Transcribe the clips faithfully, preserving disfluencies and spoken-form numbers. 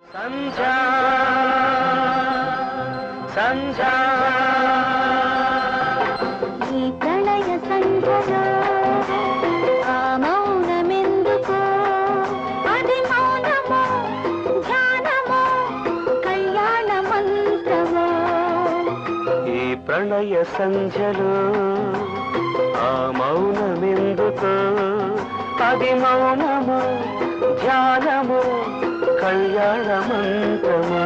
సంధ్యా సంధ్యా ఈ ప్రళయ సంధ్యలో ఆ మౌనమెందుకో అది మౌనమో ధ్యానమో కళ్యాణ మంత్రమో ఈ ప్రణయ సంధ్యలో ఆ మౌనమెందుకో అది మౌనమో ధ్యానమో కళ్యాణ మంత్రమో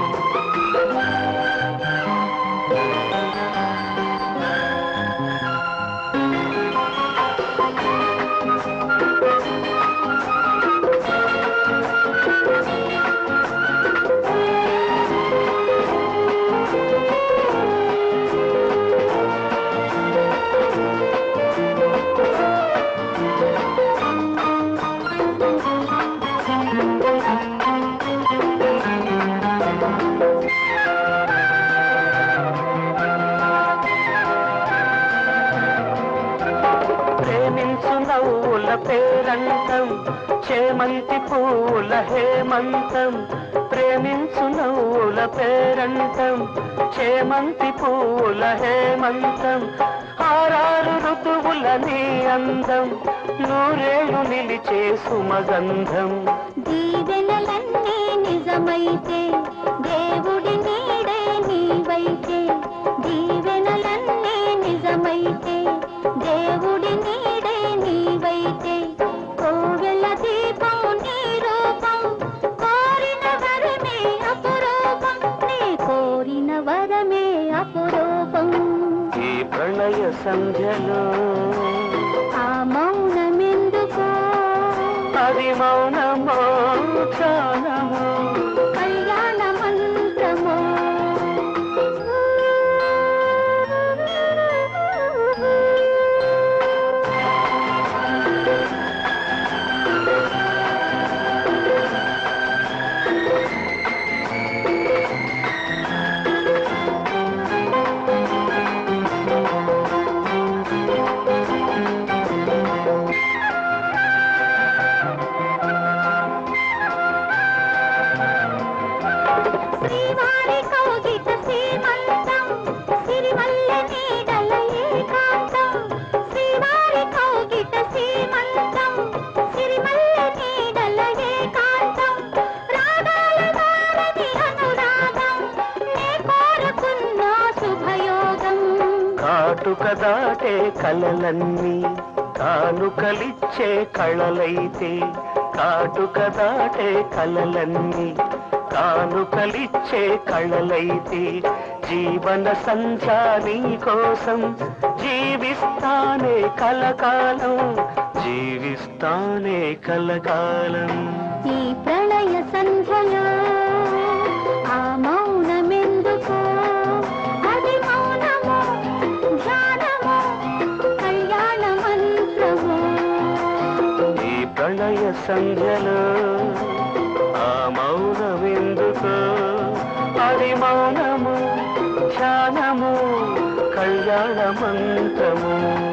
పేరంతం చేమంతి పూల హేమంతం ప్రేమించు నవ్వుల పేరంతం చేమంతి పూల హేమంతం ఆరారు ఋతువుల నీ అందం నూరేళ్ళు నిలిచే సుమగంధం దీవెనలన్నీ నిజమైతే దేవుడి నీడే నీవైతే దీవెనలన్నీ నిజమైతే దేవుడి నీడే నీవైతే కోవెల దీపం నీ రూపం కోరిన వరమే అపురూపం నీ కోరిన వరమే అపురూపం ఈ ప్రణయ సంధ్యలో ఆ మౌనమెందుకో అది మౌనమో ధ్యానమో కళ్యాణ మంత్రమో కాటుక దాటే కలలన్నీ కానుకలిచ్చే కళలైతే కాటుక దాటే కలలన్నీ కానుకలిచ్చే కళలైతే జీవన సంధ్యా నీ కోసం జీవిస్తానే కలకాలం జీవిస్తానే కలకాలం ఈ ప్రళయ సంధ్యలో ఆ మౌనమెందుకో అది మౌనమో ధ్యానమో కళ్యాణ మంత్రమో ఈ ప్రళయ సంధ్యలో ఆ మౌనమెందుకో అది మౌనము ధ్యానము కళ్యాణ మంత్రము